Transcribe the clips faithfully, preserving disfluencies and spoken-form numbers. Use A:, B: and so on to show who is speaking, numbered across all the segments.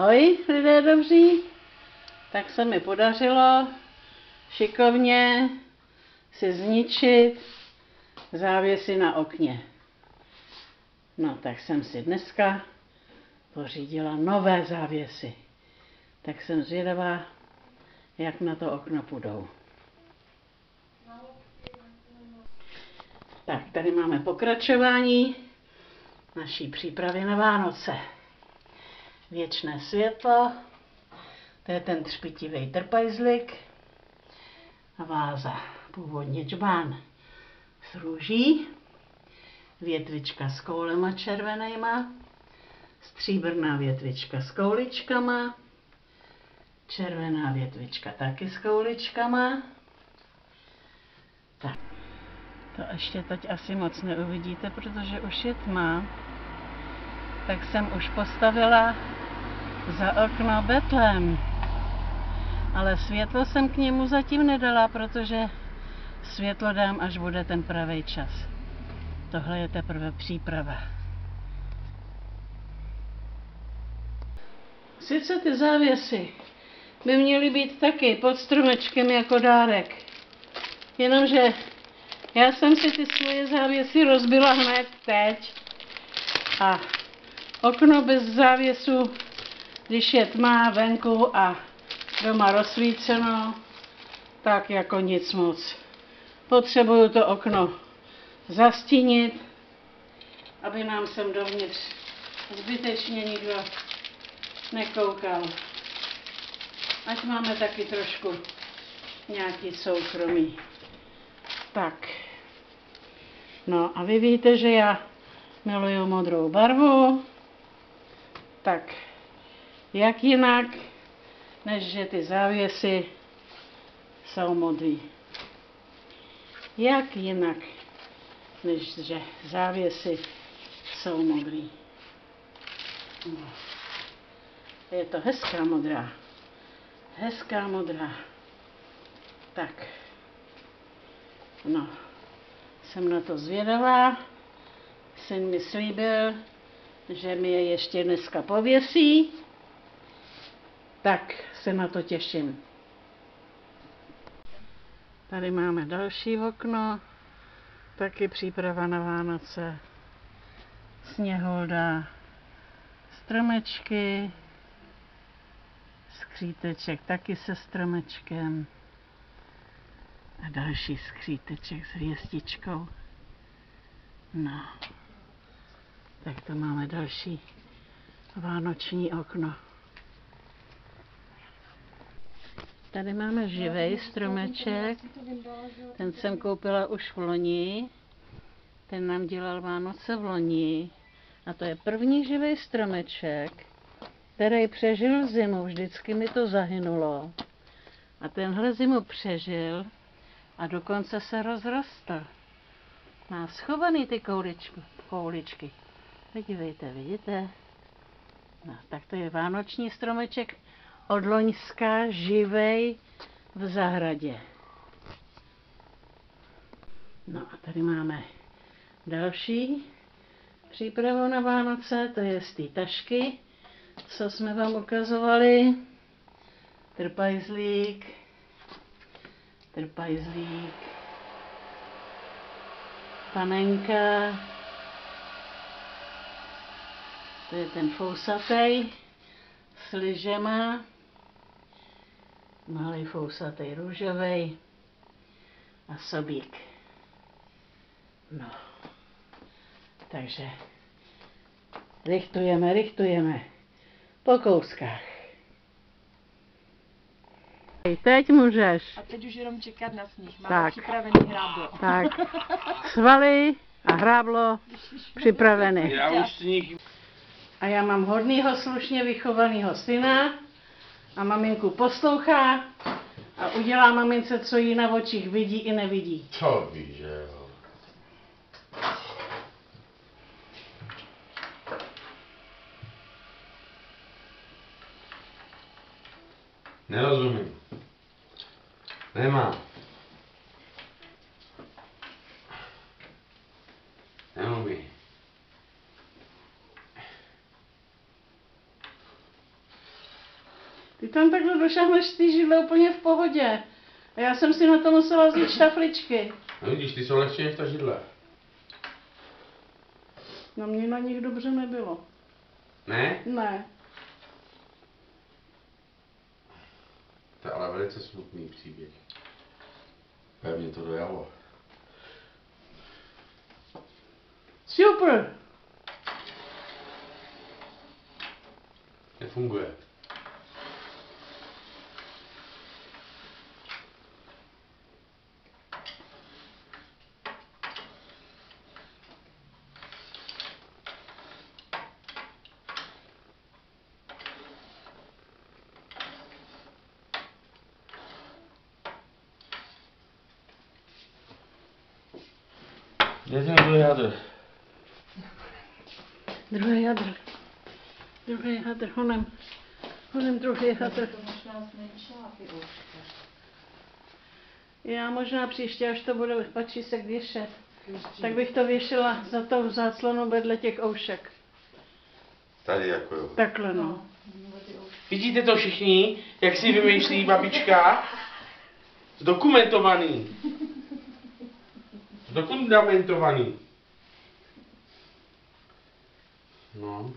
A: Ahoj, lidé dobří. Tak se mi podařilo šikovně si zničit závěsy na okně. No tak jsem si dneska pořídila nové závěsy. Tak jsem zvědavá, jak na to okno půjdou. Tak, tady máme pokračování naší přípravy na Vánoce. Věčné světlo, to je ten třpitivý trpajzlik a váza, původně džbán s růží, větvička s koulema červenýma, stříbrná větvička s kouličkama, červená větvička taky s kouličkama. Tak. To ještě teď asi moc neuvidíte, protože už je tma. Tak jsem už postavila za okno betlém. Ale světlo jsem k němu zatím nedala, protože světlo dám, až bude ten pravý čas. Tohle je teprve příprava. Sice ty závěsy by měly být taky pod stromečkem jako dárek. Jenomže já jsem si ty svoje závěsy rozbila hned teď. A okno bez závěsu, když je tma venku a doma rozsvíceno, tak jako nic moc. Potřebuju to okno zastínit, aby nám sem dovnitř zbytečně nikdo nekoukal. Ať máme taky trošku nějaký soukromí. Tak. No a vy víte, že já miluju modrou barvu. Tak jak jinak, než že ty závěsy jsou modrý. Jak jinak, než že závěsy jsou modrý. No. Je to hezká modrá. Hezká modrá. Tak. No. Jsem na to zvědavá. Syn mi slíbil, že mi je ještě dneska pověsí. Tak se na to těším. Tady máme další okno. Taky příprava na Vánoce. Sněholda. Stromečky. Skříteček taky se stromečkem. A další skříteček s hvězdičkou. No. Tak to máme další vánoční okno. Tady máme živej stromeček. Ten jsem koupila už v loni. Ten nám dělal Vánoce v loni. A to je první živej stromeček, který přežil zimu. Vždycky mi to zahynulo. A tenhle zimu přežil a dokonce se rozrostl. Má schovaný ty kouličky. kouličky. Podívejte, vidíte? No, tak to je vánoční stromeček od loňska, živej v zahradě. No a tady máme další přípravu na Vánoce, to je z té tašky, co jsme vám ukazovali. Trpajzlík, trpajzlík, panenka, to je ten fousatej s lyžema, malý fousatej růžovej a sobík. No, takže richtujeme, richtujeme po kouskách. Teď můžeš.
B: A teď už jenom čekat na sníh. Máme
A: tak.
B: Připravený hráblo.
A: Tak, svaly a hráblo připravený.
C: Já už sníh.
A: A já mám hodnýho, slušně vychovaného syna a maminku poslouchá a udělá mamince, co jí na očích vidí i nevidí.
C: To víš, že jo. Nerozumím. Nemá. Neumí.
A: Ty tam takhle došáhneš ty židle úplně v pohodě. A já jsem si na to musela vzít štafličky.
C: No vidíš, ty jsou lehčí než ta židle.
A: No mě na nich dobře nebylo.
C: Ne?
A: Ne.
C: To je ale velice smutný příběh. Pevně to dojalo.
A: Super.
C: Nefunguje. Kde je ten druhý hadr?
A: Druhý hadr. Druhý hadr, honem. Honem druhý hadr.
B: To možná zmenšila ty ouška.
A: Já možná příště, až to bude patří se věšet, tak bych to věšila za tou záclonu vedle těch oušek.
C: Tady jako jo.
A: Takhle no.
C: Vidíte to všichni, jak si vymýšlí babička? Zdokumentovaný. Zdokumentovaný. No.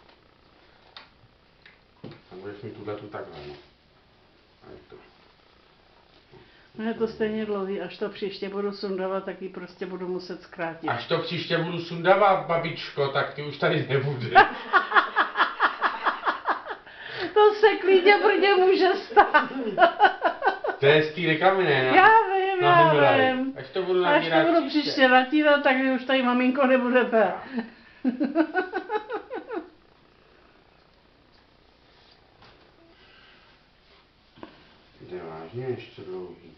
C: A budeš mi tuhle tu takhle, no. A je to.
A: No je to stejně dlouhý, až to příště budu sundávat, tak ji prostě budu muset zkrátit.
C: Až to příště budu sundávat, babičko, tak ty už tady nebude.
A: To se klidně brdě může stát.
C: To je z té reklamy, ne?
A: Já vím,
C: Na
A: já
C: Himalaj.
A: vím.
C: Až to budu
A: Až
C: natírat
A: to budu příště natírat, tak vy už tady maminko nebudete.
C: Jde vážně ještě dlouhý.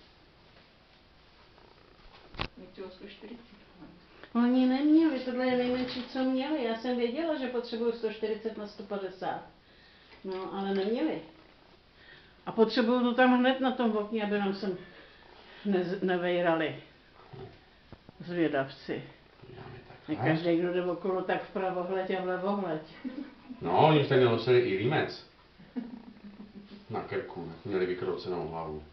A: Oni neměli, tohle je nejmenší, co měli. Já jsem věděla, že potřebuju sto čtyřicet na sto padesát. No, ale neměli. A potřebuju to tam hned na tom okně, aby nám sem ne, nevejrali zvědavci. Ne každý, kdo jde okolo, tak vpravo hleď a vlevo hleď.
C: No, oni už tady nosili i límec. Na krku, měli vykroucenou hlavu.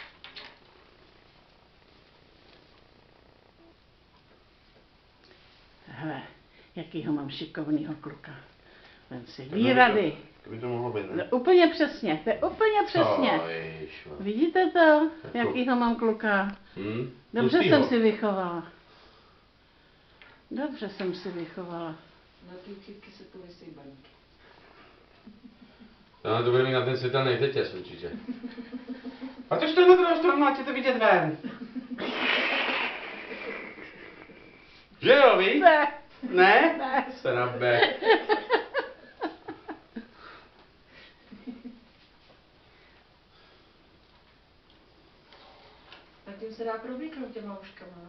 A: Hele, jakýho mám šikovnýho kluka. Vem si výrady.
C: To by to mohlo být, ne?
A: No, úplně přesně, to je úplně přesně.
C: Oh, ježišva.
A: Vidíte to,
C: Jako-
A: jakýho mám kluka?
C: Hm?
A: Dobře
C: Tlustýho.
A: jsem si vychovala. Dobře jsem si vychovala.
B: Na ty chytky se to vysí baníky.
C: No, to bude mít na ten světelný tetěz určitě. A to na druhou stranu, ať je to vidět ven. Že jo, víš?
A: Ne,
C: Ne?
A: ne.
C: Srabe.
B: A tím se dá provlíknout těma ouškama, no?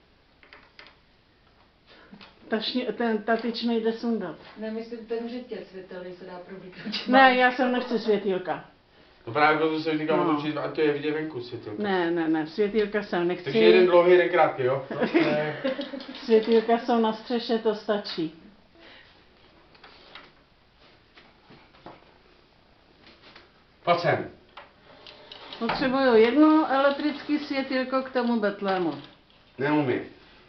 A: Ta, šně, ten, ta tyč nejde sundat.
B: Ne, myslím ten řetěz světelný se dá provlíknout těma
A: Ne, já jsem nechci světýlka.
C: No právě proto jsem říkal,
A: No.
C: otočit, a to je vidět venku světelka.
A: Ne, ne, ne, světýlka jsem nechci.
C: Takže jeden dlouhý, jeden krátký, jo? No, ne.
A: Světýlka jsou na střeše, to stačí.
C: Pojď sem.
A: Potřebuju jedno elektrické světýlko k tomu betlému.
C: Neumím.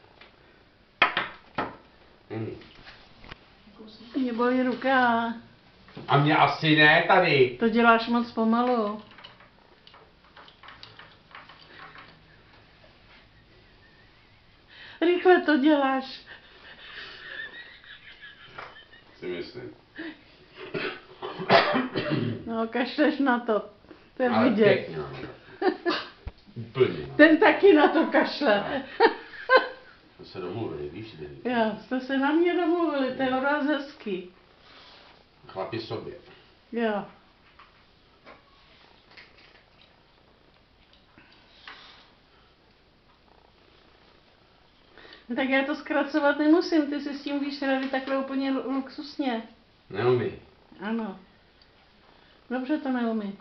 C: Není.
A: Mě bolí ruka.
C: A mě asi ne tady.
A: To děláš moc pomalu. Rychle to děláš.
C: Si myslím.
A: No, kašleš na to. To je
C: Ale
A: vidět.
C: pěkně, no. Úplně. No.
A: Ten taky na to kašle.
C: To se domluvili, víš, ty.
A: Jo, jste se na mě domluvili, to je obraz hezký.
C: Chlapi sobě.
A: Jo. No tak já to zkracovat nemusím, ty si s tím víš rady takhle úplně luxusně.
C: Neumí.
A: Ano. Dobře to neumí.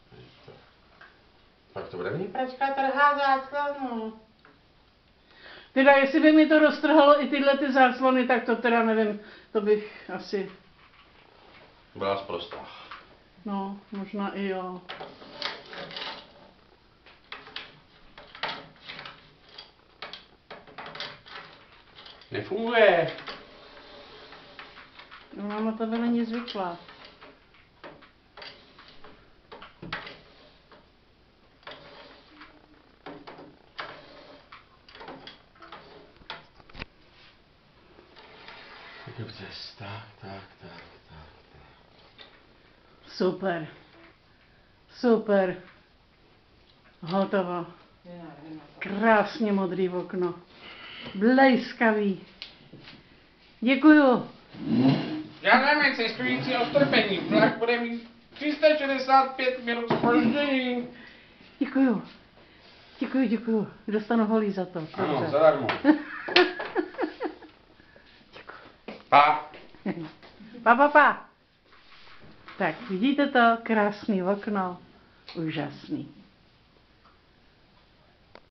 C: Pak to bude mít pračka trhá záclonu.
A: Teda jestli by mi to roztrhalo i tyhle ty záclony, tak to teda nevím, to bych asi,
C: Byla sprostá.
A: no, možná i jo.
C: Nefunguje.
A: Ona na tebe není zvyklá.
C: Dobře, tak, tak, tak, tak, tak.
A: Super. Super. Hotovo. Krásně modrý okno. Blejskavý. Děkuju.
C: Žádáme cestující o strpení. Vlak bude mít tři sta šedesát pět minut zpoždění.
A: Děkuju. Děkuju, děkuju. Dostanu holí za to.
C: Ano,
A: Dobře.
C: zadarmo.
A: Děkuju.
C: Pa.
A: Pa, pa, pa. Tak, vidíte to? Krásný okno. Úžasný.